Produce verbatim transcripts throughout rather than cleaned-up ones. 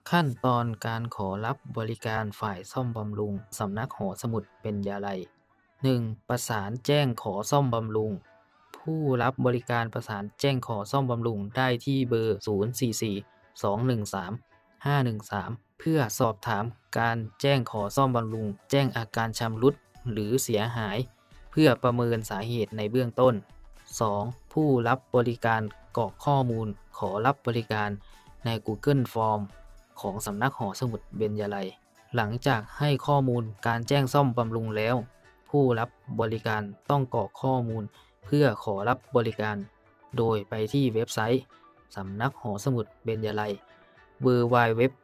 ขั้นตอนการขอรับบริการฝ่ายซ่อมบำรุงสำนักหอสมุดเบญญาลัย หนึ่ง. ประสานแจ้งขอซ่อมบำรุงผู้รับบริการประสานแจ้งขอซ่อมบำรุงได้ที่เบอร์ ศูนย์ สี่ สี่ สอง หนึ่ง สาม ห้า หนึ่ง สาม เพื่อสอบถามการแจ้งขอซ่อมบำรุงแจ้งอาการชำรุดหรือเสียหายเพื่อประเมินสาเหตุในเบื้องต้น สอง. ผู้รับบริการกรอกข้อมูลขอรับบริการใน Google Form ของสำนักหอสมุดเบญญาลัย หลังจากให้ข้อมูลการแจ้งซ่อมบำรุงแล้วผู้รับบริการต้องกรอกข้อมูลเพื่อขอรับบริการโดยไปที่เว็บไซต์สำนักหอสมุดเบญญาลัย ดับเบิลยู ดับเบิลยู ดับเบิลยู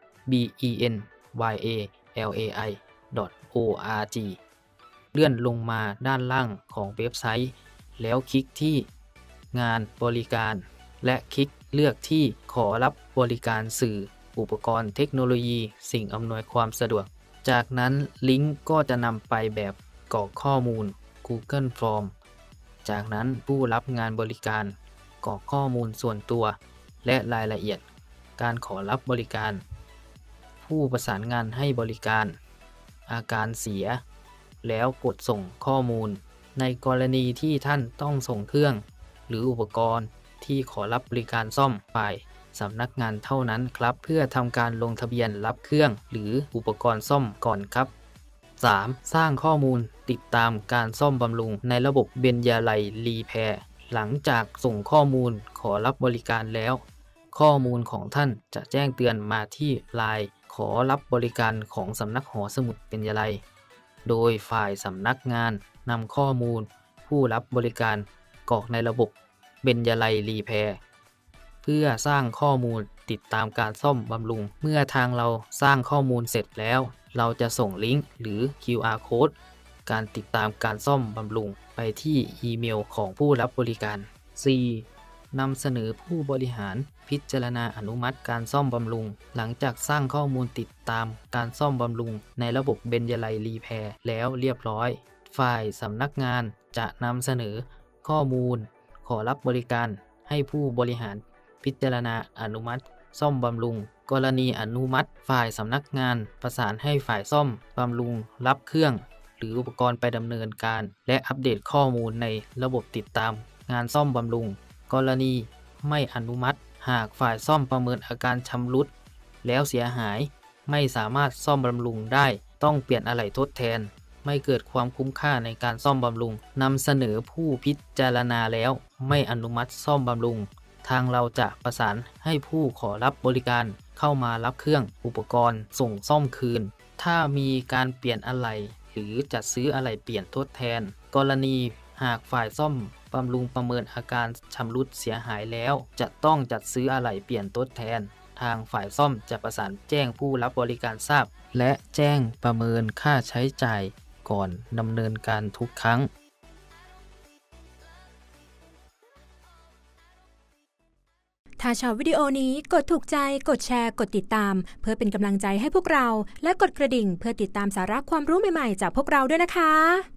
ดอท เบญญาลัย ดอท โอ อาร์ จี เลื่อนลงมาด้านล่างของเว็บไซต์แล้วคลิกที่งานบริการและคลิกเลือกที่ขอรับบริการสื่ออุปกรณ์เทคโนโลยีสิ่งอำนวยความสะดวกจากนั้นลิงก์ก็จะนำไปแบบกรอกข้อมูล Google Form จากนั้นผู้รับงานบริการกรอกข้อมูลส่วนตัวและรายละเอียดการขอรับบริการผู้ประสานงานให้บริการอาการเสียแล้วกดส่งข้อมูลในกรณีที่ท่านต้องส่งเครื่องหรืออุปกรณ์ที่ขอรับบริการซ่อมฝ่ายสำนักงานเท่านั้นครับเพื่อทำการลงทะเบียนรับเครื่องหรืออุปกรณ์ซ่อมก่อนครับ สาม. สร้างข้อมูลติดตามการซ่อมบำรุงในระบบเบญญาลัยรีแพร์หลังจากส่งข้อมูลขอรับบริการแล้วข้อมูลของท่านจะแจ้งเตือนมาที่ ไลน์ ขอรับบริการของสำนักหอสมุดเบญญาลัยโดยฝ่ายสำนักงานนำข้อมูลผู้รับบริการกรอกในระบบเบญญาลัยรีแพร์เพื่อสร้างข้อมูลติดตามการซ่อมบำรุงเมื่อทางเราสร้างข้อมูลเสร็จแล้วเราจะส่งลิงก์หรือ คิว อาร์ Code การติดตามการซ่อมบำรุงไปที่อีเมลของผู้รับบริการ สี่. นำเสนอผู้บริหารพิจารณาอนุมัติการซ่อมบำรุงหลังจากสร้างข้อมูลติดตามการซ่อมบำรุงในระบบเบญญาลัยรีแพร์แล้วเรียบร้อยฝ่ายสำนักงานจะนำเสนอข้อมูลขอรับบริการให้ผู้บริหารพิจารณาอนุมัติซ่อมบำรุงกรณีอนุมัติฝ่ายสำนักงานประสานให้ฝ่ายซ่อมบำรุงรับเครื่องหรืออุปกรณ์ไปดำเนินการและอัปเดตข้อมูลในระบบติดตามงานซ่อมบำรุงกรณีไม่อนุมัติหากฝ่ายซ่อมประเมินอาการชำรุดแล้วเสียหายไม่สามารถซ่อมบำรุงได้ต้องเปลี่ยนอะไหล่ทดแทนไม่เกิดความคุ้มค่าในการซ่อมบำรุงนำเสนอผู้พิจารณาแล้วไม่อนุมัติซ่อมบำรุงทางเราจะประสานให้ผู้ขอรับบริการเข้ามารับเครื่องอุปกรณ์ส่งซ่อมคืนถ้ามีการเปลี่ยนอะไหล่หรือจัดซื้ออะไหล่เปลี่ยนทดแทนกรณีหากฝ่ายซ่อมบำรุงประเมินอาการชำรุดเสียหายแล้วจะต้องจัดซื้ออะไหล่เปลี่ยนทดแทนทางฝ่ายซ่อมจะประสานแจ้งผู้รับบริการทราบและแจ้งประเมินค่าใช้จ่ายก่อนดำเนินการทุกครั้งถ้าชอบวิดีโอนี้กดถูกใจกดแชร์กดติดตามเพื่อเป็นกำลังใจให้พวกเราและกดกระดิ่งเพื่อติดตามสาระความรู้ใหม่ๆจากพวกเราด้วยนะคะ